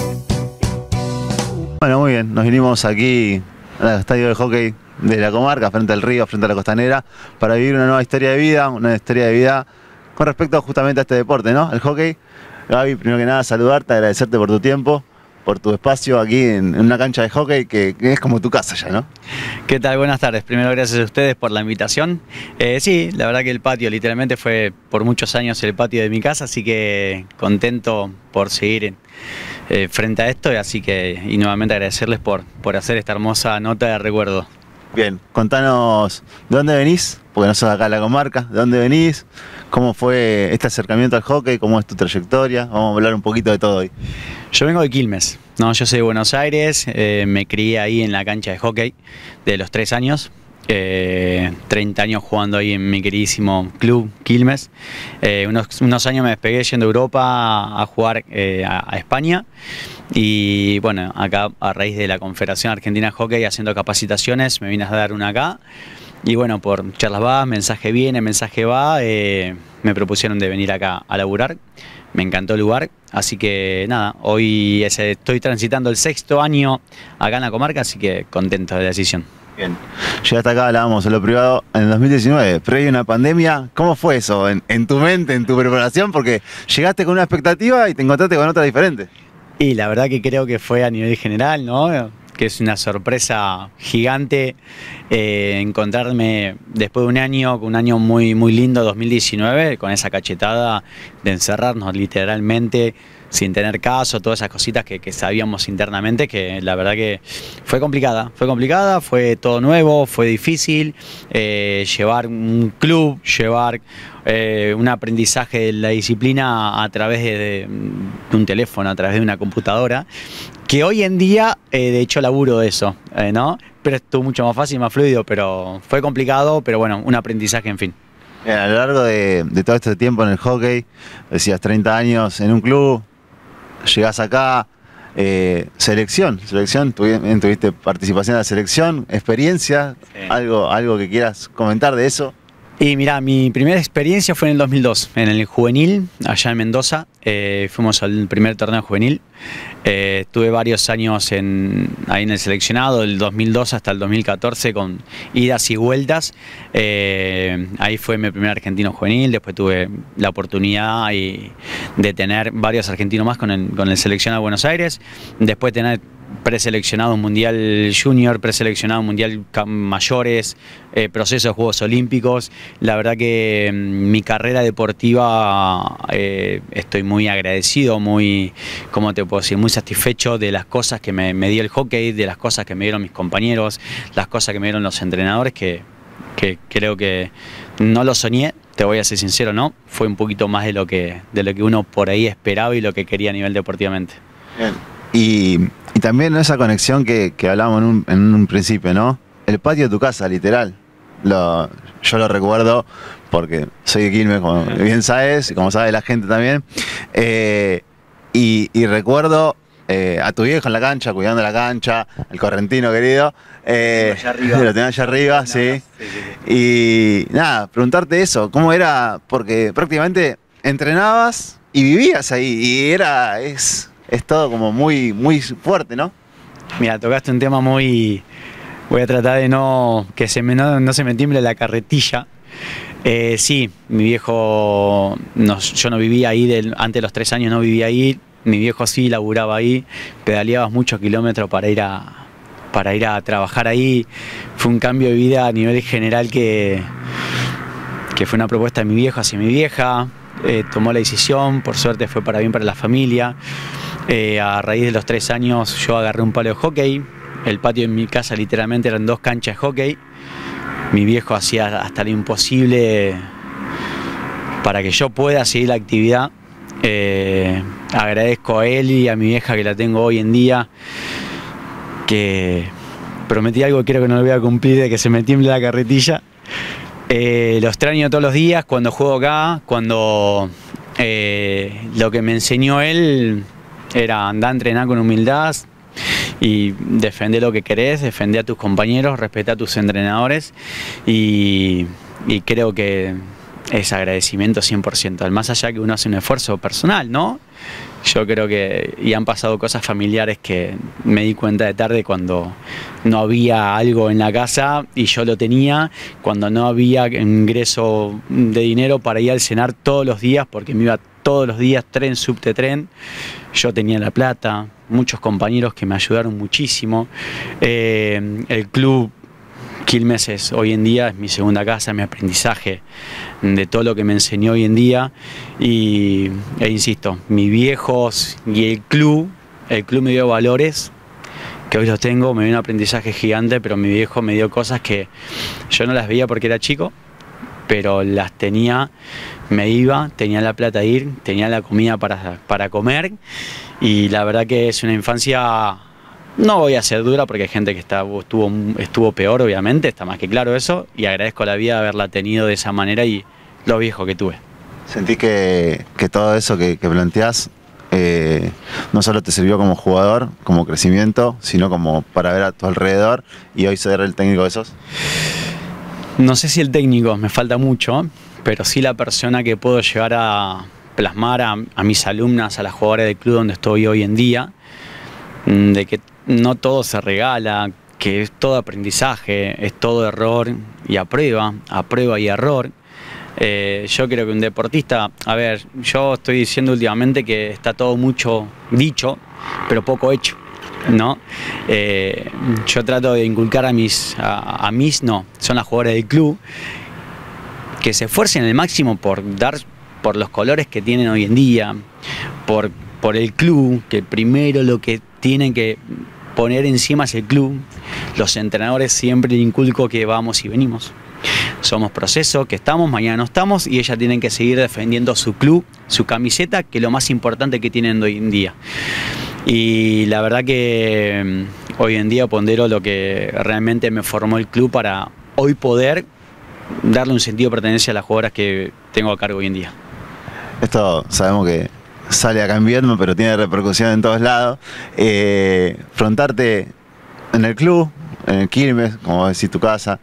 Bueno, muy bien, nos vinimos aquí al estadio de hockey de la comarca, frente al río, frente a la costanera, para vivir una nueva historia de vida, con respecto justamente a este deporte, ¿no? El hockey. Gaby, primero que nada, saludarte, agradecerte por tu tiempo, por tu espacio aquí en una cancha de hockey que es como tu casa ya, ¿no? ¿Qué tal? Buenas tardes. Primero, gracias a ustedes por la invitación. Sí, la verdad que el patio literalmente fue por muchos años el patio de mi casa, así que contento por seguir frente a esto, y nuevamente agradecerles por hacer esta hermosa nota de recuerdo. Bien, contanos de dónde venís, porque no sos acá de la comarca, de dónde venís, cómo fue este acercamiento al hockey, cómo es tu trayectoria, vamos a hablar un poquito de todo hoy. Yo vengo de Quilmes, no, yo soy de Buenos Aires, me crié ahí en la cancha de hockey de los 3 años. 30 años jugando ahí en mi queridísimo club Quilmes. Unos años me despegué yendo a Europa a jugar a España, y bueno, acá a raíz de la Confederación Argentina de Hockey haciendo capacitaciones me vine a dar una acá, y bueno, por charlas va, mensaje viene, mensaje va, me propusieron de venir acá a laburar. Me encantó el lugar, así que nada, hoy estoy transitando el 6º año acá en la comarca, así que contento de la decisión. Bien, llegaste acá, hablábamos en lo privado, en el 2019, previo a una pandemia. ¿Cómo fue eso en tu mente, en tu preparación? Porque llegaste con una expectativa y te encontraste con otra diferente. Y la verdad que creo que fue a nivel general, ¿no? Que es una sorpresa gigante encontrarme después de un año muy, muy lindo, 2019, con esa cachetada de encerrarnos literalmente sin tener caso, todas esas cositas que sabíamos internamente, que la verdad que fue complicada, fue todo nuevo, fue difícil, llevar un club, llevar un aprendizaje de la disciplina a través de un teléfono, a través de una computadora, que hoy en día, de hecho, laburo de eso, ¿no? Pero estuvo mucho más fácil, más fluido, pero fue complicado, pero bueno, un aprendizaje, en fin. Bien, a lo largo de todo este tiempo en el hockey, decías 30 años en un club, llegás acá, selección, tuviste participación en la selección, experiencia, sí. algo que quieras comentar de eso. Y mira, mi primera experiencia fue en el 2002, en el juvenil, allá en Mendoza. Fuimos al primer torneo juvenil. Tuve varios años ahí en el seleccionado, del 2002 hasta el 2014, con idas y vueltas. Ahí fue mi primer argentino juvenil. Después tuve la oportunidad de tener varios argentinos más con el seleccionado de Buenos Aires. Después tener preseleccionado mundial junior, preseleccionado mundial mayores, proceso de Juegos Olímpicos. La verdad que mi carrera deportiva estoy muy agradecido, ¿cómo te puedo decir? Muy satisfecho de las cosas que me dio el hockey, de las cosas que me dieron mis compañeros, las cosas que me dieron los entrenadores, que creo que no lo soñé, te voy a ser sincero, ¿no? Fue un poquito más de lo que uno por ahí esperaba y lo que quería a nivel deportivamente. Bien. Y también esa conexión que hablábamos en un principio, ¿no? El patio de tu casa, literal. Yo lo recuerdo porque soy de Quilmes, como bien sabes, y como sabe la gente también. Y recuerdo a tu viejo en la cancha, cuidando la cancha, el correntino querido. Lo tenía allá arriba, sí. Y nada, preguntarte eso, ¿cómo era? Porque prácticamente entrenabas y vivías ahí, y es todo como muy, muy fuerte, ¿no? Mira, tocaste un tema muy... Voy a tratar de no se me tiemble la carretilla. Sí, mi viejo, yo no vivía ahí, antes de los 3 años no vivía ahí. Mi viejo sí laburaba ahí, pedaleabas muchos kilómetros para ir a trabajar ahí. Fue un cambio de vida a nivel general que fue una propuesta de mi viejo hacia mi vieja. Tomó la decisión, por suerte fue para bien para la familia. A raíz de los 3 años yo agarré un palo de hockey. El patio en mi casa literalmente eran 2 canchas de hockey. Mi viejo hacía hasta lo imposible para que yo pueda seguir la actividad. Agradezco a él y a mi vieja, que la tengo hoy en día, que prometí algo que creo que no lo voy a cumplir, de que se me tiemble la carretilla. Lo extraño todos los días cuando juego acá, cuando lo que me enseñó él era andar a entrenar con humildad y defender lo que querés, defender a tus compañeros, respetar a tus entrenadores, y creo que es agradecimiento 100%, más allá que uno hace un esfuerzo personal, ¿no? Yo creo que, y han pasado cosas familiares que me di cuenta de tarde cuando no había algo en la casa y yo lo tenía, cuando no había ingreso de dinero para ir al cenar todos los días, porque me iba todos los días, tren, subte, tren, yo tenía la plata, muchos compañeros que me ayudaron muchísimo, el club Quilmes hoy en día es mi segunda casa, mi aprendizaje de todo lo que me enseñó hoy en día e insisto, mis viejos y el club me dio valores que hoy los tengo, me dio un aprendizaje gigante, pero mi viejo me dio cosas que yo no las veía porque era chico, pero las tenía, me iba, tenía la plata de ir, tenía la comida para comer y la verdad que es una infancia. No voy a ser dura porque hay gente que estuvo peor, obviamente, está más que claro eso, y agradezco la vida de haberla tenido de esa manera y lo viejo que tuve. ¿Sentís que todo eso que planteás no solo te sirvió como jugador, como crecimiento, sino como para ver a tu alrededor y hoy ser el técnico de esos? No sé si el técnico, me falta mucho, pero sí la persona que puedo llegar a plasmar a mis alumnas, a las jugadoras del club donde estoy hoy en día, de que no todo se regala, que es todo aprendizaje, es todo error y a prueba y error. Yo creo que un deportista, a ver, yo estoy diciendo últimamente que está todo mucho dicho, pero poco hecho, ¿no? Yo trato de inculcar son las jugadoras del club, que se esfuercen al máximo por los colores que tienen hoy en día, por el club, que primero lo que tienen que poner encima es el club. Los entrenadores siempre les inculco que vamos y venimos. Somos proceso, que estamos, mañana no estamos, y ellas tienen que seguir defendiendo su club, su camiseta, que es lo más importante que tienen hoy en día. Y la verdad que hoy en día pondero lo que realmente me formó el club para hoy poder darle un sentido de pertenencia a las jugadoras que tengo a cargo hoy en día. Esto sabemos que sale acá en invierno, pero tiene repercusión en todos lados. Afrontarte en el club, en el Quilmes, como decís, tu casa.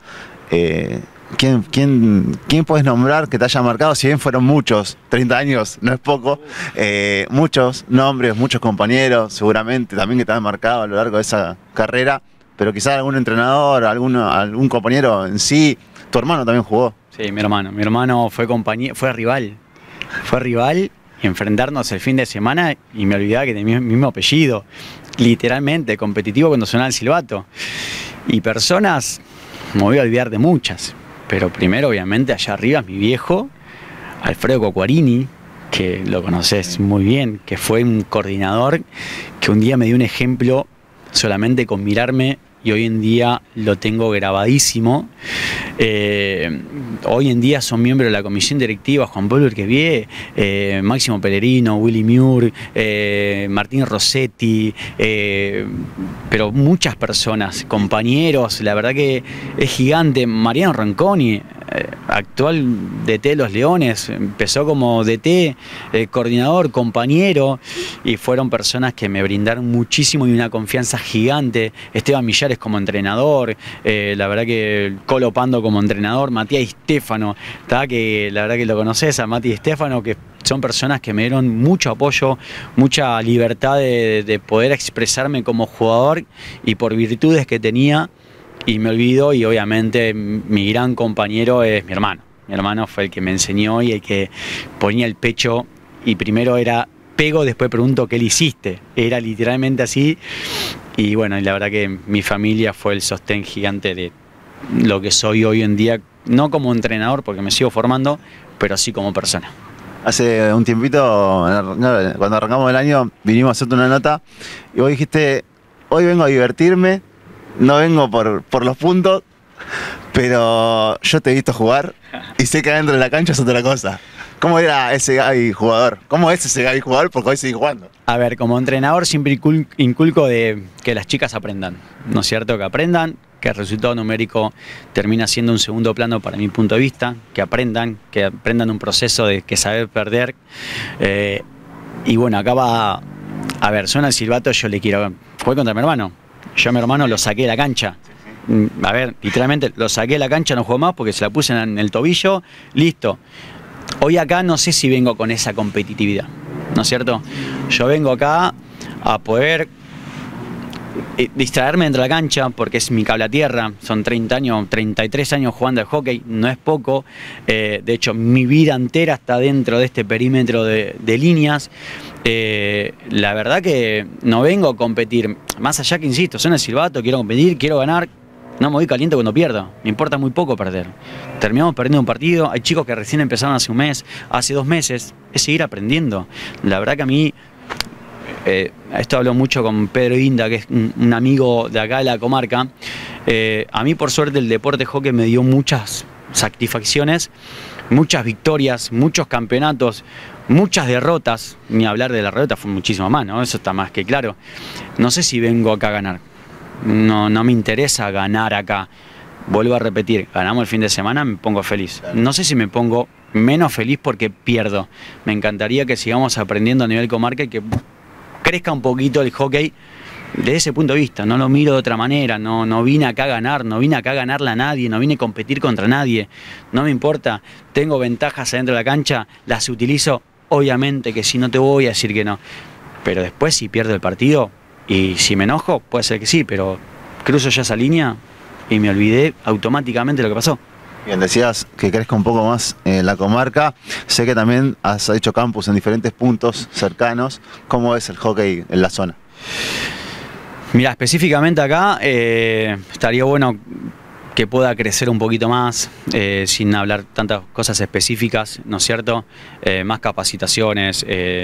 ¿Quién puedes nombrar que te haya marcado? Si bien fueron muchos, 30 años no es poco, muchos nombres, muchos compañeros, seguramente también que te han marcado a lo largo de esa carrera, pero quizás algún entrenador, algún compañero en sí. Tu hermano también jugó. Sí, mi hermano fue rival. Y enfrentarnos el fin de semana y me olvidaba que tenía el mismo apellido, literalmente, competitivo cuando sonaba el silbato. Y personas, me voy a olvidar de muchas, pero primero obviamente allá arriba mi viejo, Alfredo Cocuarini, que lo conoces muy bien, que fue un coordinador que un día me dio un ejemplo solamente con mirarme y hoy en día lo tengo grabadísimo. Hoy en día son miembros de la comisión directiva Juan Pablo Urquevié, Máximo Pellerino, Willy Muir, Martín Rossetti, pero muchas personas, compañeros, la verdad que es gigante. Mariano Ronconi, actual DT de los Leones, empezó como DT, coordinador, compañero, y fueron personas que me brindaron muchísimo y una confianza gigante. Esteban Millares como entrenador, la verdad que Colo Pando como entrenador, Matías Stefano, que la verdad que lo conoces a Mati Stefano, que son personas que me dieron mucho apoyo, mucha libertad de poder expresarme como jugador y por virtudes que tenía. Y me olvido, y obviamente mi gran compañero es mi hermano. Mi hermano fue el que me enseñó y el que ponía el pecho, y primero era pego, después pregunto qué le hiciste. Era literalmente así. Y bueno, y la verdad que mi familia fue el sostén gigante de lo que soy hoy en día, no como entrenador porque me sigo formando, pero sí como persona. Hace un tiempito, cuando arrancamos el año, vinimos a hacerte una nota y vos dijiste, hoy vengo a divertirme, no vengo por los puntos, pero yo te he visto jugar y sé que adentro de la cancha es otra cosa. ¿Cómo era ese Gaby jugador? ¿Cómo es ese Gaby jugador? Porque hoy sigue jugando. A ver, como entrenador siempre inculco de que las chicas aprendan, ¿no es cierto? Que aprendan, que el resultado numérico termina siendo un segundo plano para mi punto de vista, que aprendan un proceso de que saber perder. Y bueno, acá va, a ver, suena el silbato, yo le quiero, fue contra mi hermano. Yo a mi hermano lo saqué de la cancha. A ver, literalmente lo saqué de la cancha, no jugó más porque se la puse en el tobillo, listo. hoy acá no sé si vengo con esa competitividad, ¿no es cierto? Yo vengo acá a poder distraerme dentro de la cancha porque es mi cable a tierra, son 30 años, 33 años jugando al hockey, no es poco, de hecho mi vida entera está dentro de este perímetro de líneas. La verdad que no vengo a competir, más allá que insisto, soy en el silbato, quiero competir, quiero ganar, no me voy caliente cuando pierdo, me importa muy poco perder. Terminamos perdiendo un partido, hay chicos que recién empezaron hace un mes, hace 2 meses, es seguir aprendiendo. La verdad que a mí, esto hablo mucho con Pedro Inda, que es un amigo de acá de la comarca, a mí por suerte el deporte hockey me dio muchas satisfacciones, muchas victorias, muchos campeonatos, muchas derrotas, ni hablar de la derrota fue muchísimo más, ¿no? Eso está más que claro. No sé si vengo acá a ganar, no me interesa ganar acá. Vuelvo a repetir, ganamos el fin de semana, me pongo feliz. No sé si me pongo menos feliz porque pierdo. Me encantaría que sigamos aprendiendo a nivel comarca y que crezca un poquito el hockey desde ese punto de vista. No lo miro de otra manera, no vine acá a ganar, no vine acá a ganarle a nadie, no vine a competir contra nadie. No me importa, tengo ventajas adentro de la cancha, las utilizo. Obviamente que sí, no te voy a decir que no. Pero después si pierdo el partido y si me enojo, puede ser que sí, pero cruzo ya esa línea y me olvidé automáticamente lo que pasó. Bien, decías que crezca un poco más la comarca. Sé que también has hecho campus en diferentes puntos cercanos. ¿Cómo es el hockey en la zona? Mira, específicamente acá estaría bueno que pueda crecer un poquito más, sin hablar tantas cosas específicas, ¿no es cierto? Más capacitaciones,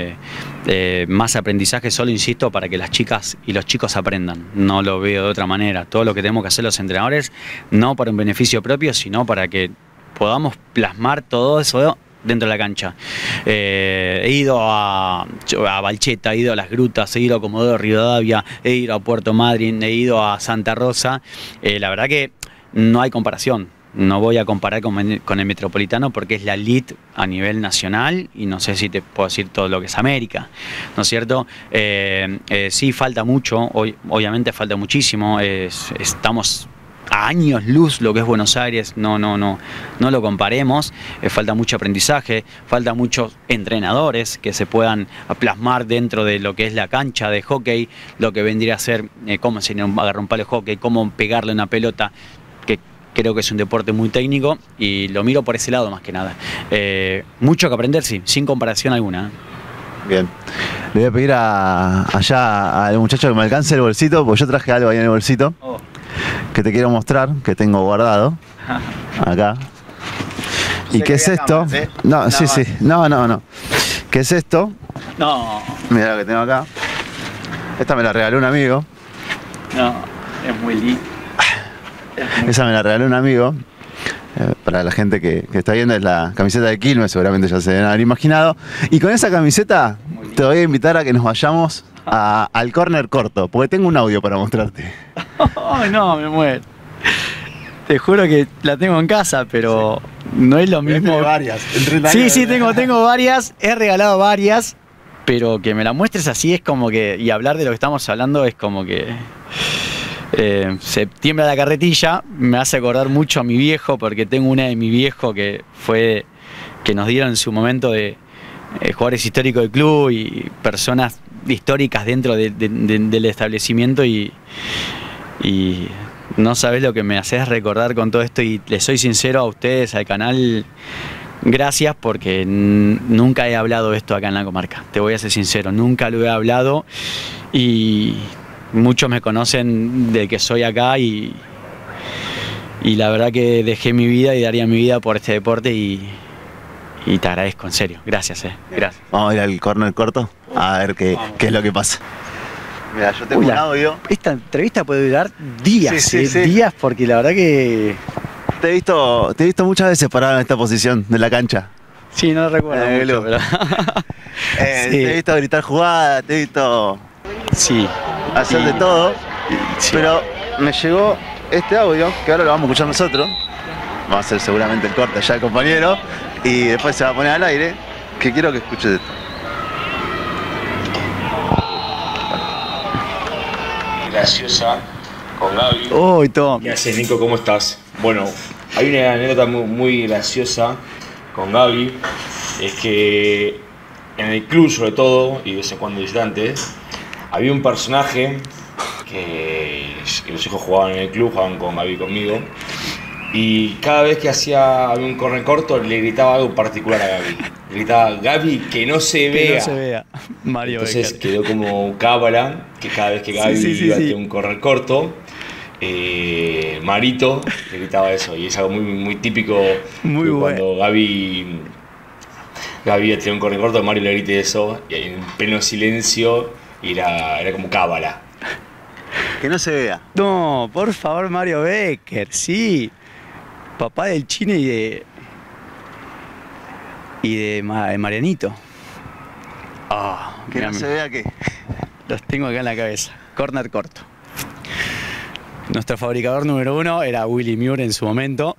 más aprendizaje, solo insisto, para que las chicas y los chicos aprendan. No lo veo de otra manera. Todo lo que tenemos que hacer los entrenadores, no para un beneficio propio, sino para que podamos plasmar todo eso dentro de la cancha. He ido a Balcheta, he ido a Las Grutas, he ido a Comodoro Rivadavia, he ido a Puerto Madryn, he ido a Santa Rosa. La verdad que no hay comparación. No voy a comparar con el Metropolitano porque es la elite a nivel nacional y no sé si te puedo decir todo lo que es América, ¿no es cierto? Sí, falta mucho, obviamente falta muchísimo. Estamos a años luz lo que es Buenos Aires, no lo comparemos. Falta mucho aprendizaje, falta muchos entrenadores que se puedan plasmar dentro de lo que es la cancha de hockey, lo que vendría a ser cómo enseñar a agarrar un palo de hockey, cómo pegarle una pelota, que creo que es un deporte muy técnico y lo miro por ese lado más que nada. Mucho que aprender, sí, sin comparación alguna. Bien. Le voy a pedir allá al muchacho que me alcance el bolsito, porque yo traje algo ahí en el bolsito. Oh. Que te quiero mostrar, que tengo guardado acá. ¿Y qué es esto? Cámaras, no, sí, sí. No. ¿Qué es esto? No. Mira lo que tengo acá. Esta me la regaló un amigo. No, es muy lindo. Esa me la regaló un amigo. Para la gente que está viendo, es la camiseta de Quilmes, seguramente ya se deben haber imaginado. Y con esa camiseta te voy a invitar a que nos vayamos al córner corto, porque tengo un audio para mostrarte. Ay, no, me muero. Te juro que la tengo en casa, pero no es lo mismo. Varias. Sí, tengo varias, he regalado varias, pero que me la muestres así es como que, y hablar de lo que estamos hablando es como que se tiembla la carretilla, me hace acordar mucho a mi viejo, porque tengo una de mi viejo que nos dieron en su momento de jugadores históricos del club y personas históricas dentro del establecimiento y no sabés lo que me haces recordar con todo esto y les soy sincero a ustedes, al canal, gracias porque nunca he hablado esto acá en la comarca, te voy a ser sincero, nunca lo he hablado y muchos me conocen de que soy acá y la verdad que dejé mi vida y daría mi vida por este deporte y te agradezco, en serio, gracias, gracias. Vamos a ir al córner corto a ver qué es lo que pasa. Mira, yo tengo un audio. Esta entrevista puede durar días, sí. días, porque la verdad que... Te he visto muchas veces parado en esta posición de la cancha. Sí, no recuerdo mucho, pero... sí. Te he visto gritar jugadas, te he visto hacer de todo, pero me llegó este audio, que ahora lo vamos a escuchar nosotros. Vamos a hacer seguramente el corte allá el compañero, y después se va a poner al aire, que quiero que escuches esto. Graciosa con Gaby. Uy, Tom. ¿Qué haces, Nico? ¿Cómo estás? Bueno, hay una anécdota muy graciosa con Gaby. es que en el club, sobre todo, y de vez en cuando visitantes, había un personaje que los hijos jugaban en el club, jugaban con Gaby y conmigo, y cada vez que hacía un corner corto le gritaba algo particular a Gaby. Le gritaba: Gaby, que no se vea. Que no se vea. Mario Entonces Becker. quedó como cábala, que cada vez que Gaby iba a tener un corner corto, Marito le gritaba eso, y es algo muy típico. Muy bueno. Cuando Gaby tiene un corner corto, Mario le grite eso, y en pleno silencio, y era como cábala. Que no se vea. No, por favor, Mario Becker, sí. Papá del Chino y de Marianito. Que no se vea que. Los tengo acá en la cabeza. Corner corto. Nuestro fabricador número 1 era Willy Muir en su momento.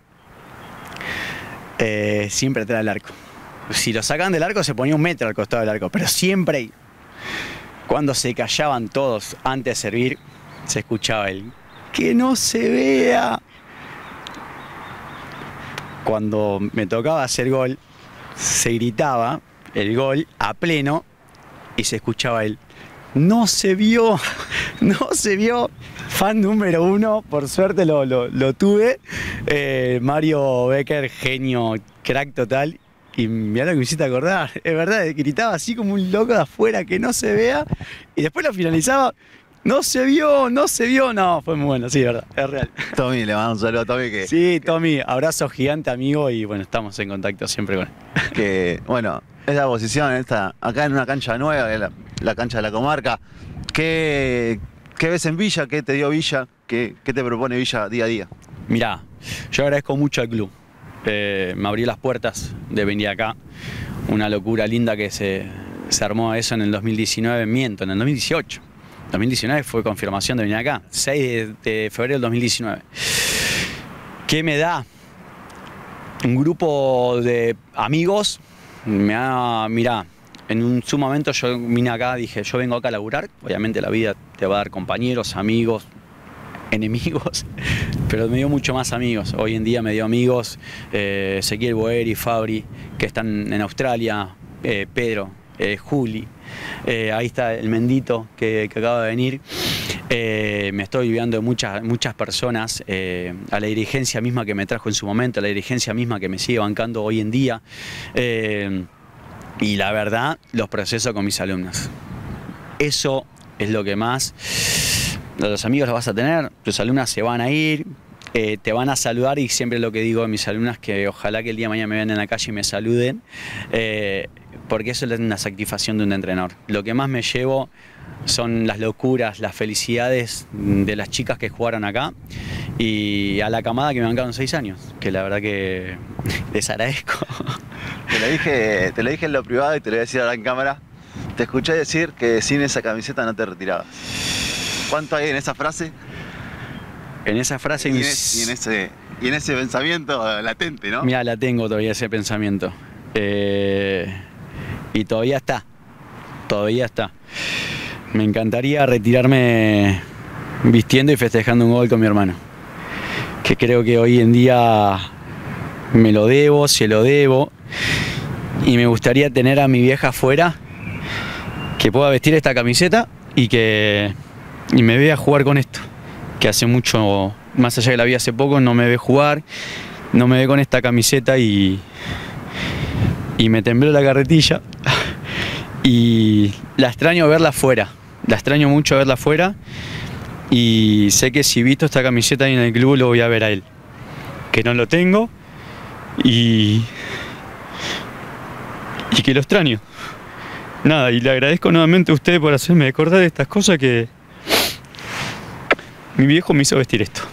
Siempre atrás del arco. Si lo sacan del arco se ponía 1 metro al costado del arco, pero siempre, cuando se callaban todos antes de servir, se escuchaba el que no se vea. Cuando me tocaba hacer gol, se gritaba el gol a pleno y se escuchaba el no se vio, no se vio. Fan número 1, por suerte lo tuve. Mario Becker, genio, crack total. Y mirá lo que me hiciste acordar, es verdad, gritaba así como un loco de afuera, que no se vea, y después lo finalizaba, no se vio, no, fue muy bueno, sí, es verdad, es real. Tommy, le mando un saludo a Tommy que. Sí, Tommy, abrazo gigante, amigo, y bueno, estamos en contacto siempre con él. Que, bueno, esta posición, acá en una cancha nueva, que es la cancha de la comarca. ¿Qué ves en Villa? ¿Qué te dio Villa? ¿Qué te propone Villa día a día? Mirá, yo agradezco mucho al club. Me abrió las puertas de venir acá. Una locura linda que se armó eso en el 2019, miento, en el 2018. 2019 fue confirmación de venir acá, 6 de febrero del 2019. ¿Qué me da? Un grupo de amigos. Mirá, en su momento yo vine acá, dije, yo vengo acá a laburar. Obviamente la vida te va a dar compañeros, amigos, enemigos, pero me dio mucho más amigos. Hoy en día me dio amigos, Ezequiel Boeri, Fabri, que están en Australia, Pedro, Juli, ahí está el Mendito que acaba de venir. Me estoy olvidando de muchas personas, a la dirigencia misma que me trajo en su momento, a la dirigencia misma que me sigue bancando hoy en día, y la verdad, los procesos con mis alumnos. Eso es lo que más. Los amigos los vas a tener, tus alumnas se van a ir, te van a saludar, y siempre lo que digo a mis alumnas, que ojalá que el día de mañana me vean en la calle y me saluden, porque eso es una satisfacción de un entrenador. Lo que más me llevo son las locuras, las felicidades de las chicas que jugaron acá, y a la camada que me bancaron 6 años, que la verdad que les agradezco. Te lo dije en lo privado y te lo voy a decir ahora en cámara. Te escuché decir que sin esa camiseta no te retirabas. ¿Cuánto hay en esa frase? En esa frase y en ese pensamiento latente, ¿no? Mira, la tengo todavía, ese pensamiento. Y todavía está. Me encantaría retirarme vistiendo y festejando un gol con mi hermano. Que creo que hoy en día me lo debo, se lo debo. Y me gustaría tener a mi vieja afuera, que pueda vestir esta camiseta y me vea jugar con esto. Que hace mucho, más allá que la vi hace poco, no me ve jugar, no me ve con esta camiseta, y me tembló la carretilla. Y la extraño verla afuera, la extraño mucho verla afuera, y sé que si visto esta camiseta ahí en el club lo voy a ver a él. Que no lo tengo y que lo extraño. Nada, y le agradezco nuevamente a ustedes por hacerme acordar de estas cosas, que mi viejo me hizo vestir esto.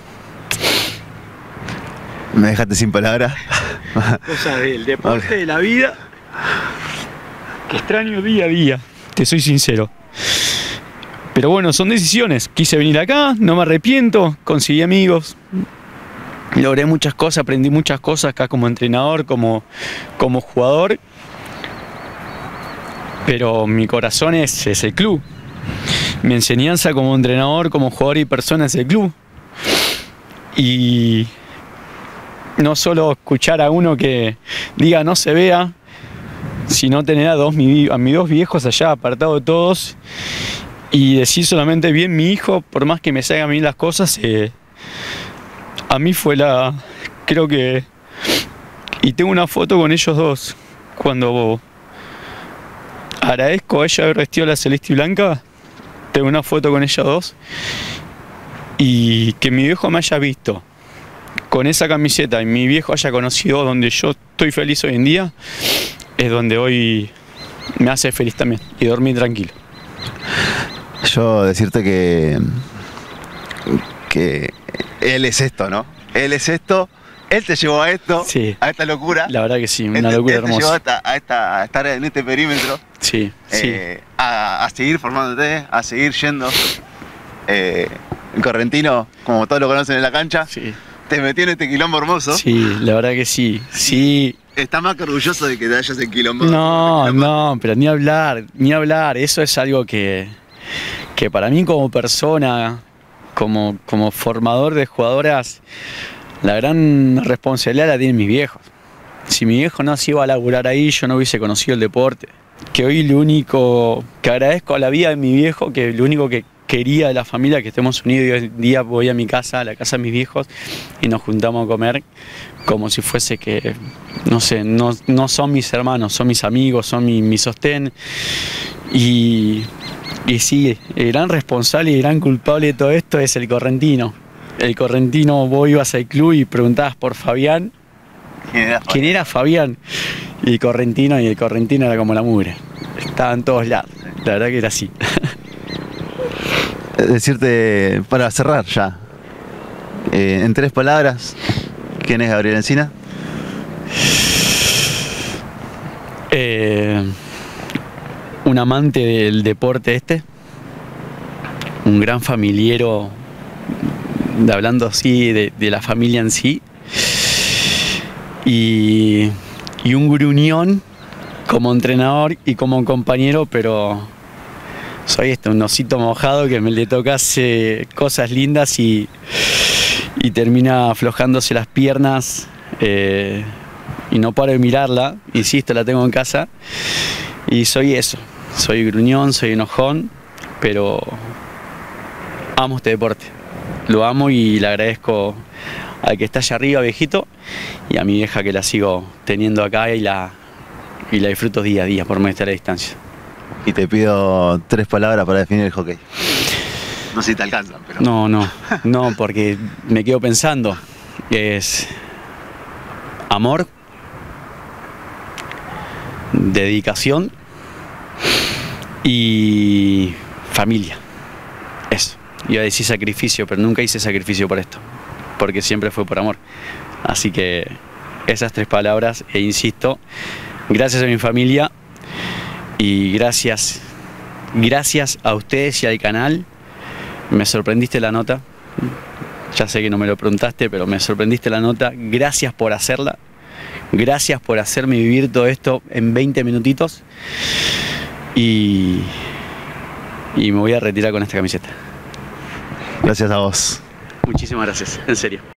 Me dejaste sin palabras. Cosas del deporte, de la vida, que extraño día a día, te soy sincero. Pero bueno, son decisiones. Quise venir acá, no me arrepiento, conseguí amigos, logré muchas cosas, aprendí muchas cosas acá como entrenador, como jugador. Pero mi corazón es el club. Mi enseñanza como entrenador, como jugador y persona es el club. Y no solo escuchar a uno que diga no se vea, sino tener a mis dos viejos allá, apartados de todos, y decir solamente bien mi hijo, por más que me salgan bien las cosas, a mí fue creo que, y tengo una foto con ellos dos, cuando agradezco a ella haber vestido la celeste y blanca, tengo una foto con ellos dos, y que mi viejo me haya visto con esa camiseta y mi viejo haya conocido donde yo estoy feliz hoy en día, es donde hoy me hace feliz también y dormir tranquilo. Yo decirte que él es esto, ¿no? Él es esto, él te llevó a esto, sí, a esta locura. La verdad que sí, una locura hermosa. Él te llevó a estar en este perímetro, sí, sí. A seguir formándote, a seguir yendo. El correntino, como todos lo conocen en la cancha, sí, te metió en este quilombo hermoso. Sí, la verdad que sí, sí. Está más que orgulloso de que te hayas enquilombado. No, pero ni hablar. Eso es algo que para mí como persona, como formador de jugadoras, la gran responsabilidad la tienen mis viejos. Si mi viejo no se iba a laburar ahí, yo no hubiese conocido el deporte. Que hoy lo único que agradezco a la vida de mi viejo, que lo único que quería de la familia, que estemos unidos, y hoy en día voy a mi casa, a la casa de mis viejos, y nos juntamos a comer como si fuese que, no sé, no son mis hermanos, son mis amigos, son mi sostén. Y sí, el gran responsable y el gran culpable de todo esto es el correntino. El correntino, vos ibas al club y preguntabas por Fabián. ¿Quién era Fabián? Y el correntino era como la mugre. Estaba en todos lados. La verdad que era así. Decirte, para cerrar ya, en 3 palabras, ¿quién es Gabriel Encina? Un amante del deporte un gran familiero, hablando así de la familia en sí, y un gruñón como entrenador y como compañero, pero soy un osito mojado que le toca hacer cosas lindas y termina aflojándose las piernas, y no paro de mirarla, insisto, la tengo en casa, y soy eso, soy gruñón, soy enojón, pero amo este deporte, lo amo y le agradezco al que está allá arriba, viejito, y a mi vieja que la sigo teniendo acá y la disfruto día a día por más de estar a la distancia. Y te pido 3 palabras para definir el hockey. No sé si te alcanzan, pero... No, porque me quedo pensando. Es amor, dedicación y familia. Eso. Iba a decir sacrificio, pero nunca hice sacrificio por esto, porque siempre fue por amor. Así que esas 3 palabras, e insisto, gracias a mi familia y gracias a ustedes y al canal. Me sorprendiste la nota, ya sé que no me lo preguntaste, pero me sorprendiste la nota. Gracias por hacerla, gracias por hacerme vivir todo esto en 20 minutitos, y me voy a retirar con esta camiseta. Gracias a vos. Muchísimas gracias, en serio.